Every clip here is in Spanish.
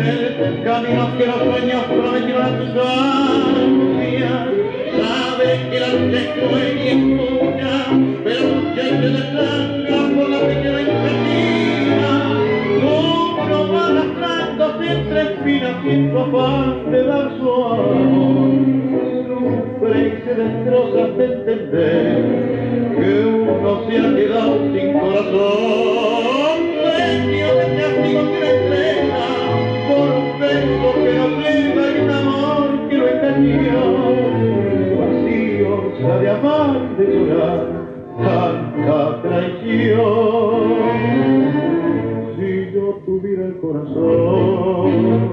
el camino que los sueños prometieron a tus ansias. Sabe que la noche es cruel y es mucha, pero mucha y se desangra por la pequeña incertidumbre. Uno va arrastrándose entre espinas y en su afán de dar su amor sufre y se destroza hasta entender que uno se ha quedado sin corazón. Dueño de castigos que le entrega por un beso que no llega y un amor que lo engañó. Vacío sabe amar de llorar tanta traición. Si yo tuviera el corazón,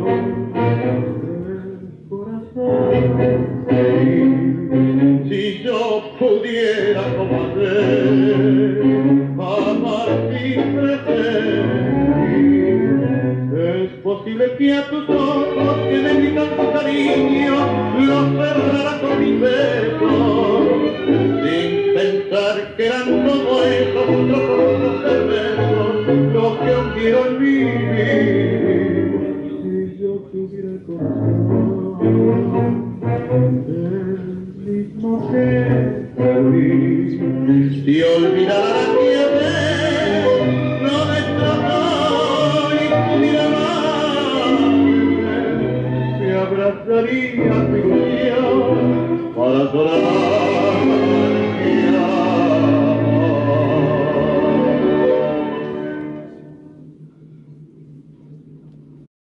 si yo pudiera como hacer, amar sin pretender, es posible que a tus ojos que me gritan tu cariño los cerrara con mis besos, sin pensar que eran como esos otros ojos perversos los que hundieron mi vida. Si yo tuviera el corazón, el mismo que perdí, si olvidara la nieve, no destrozó y pudiera amarme, se abrazaría a tu ilusión para llorar.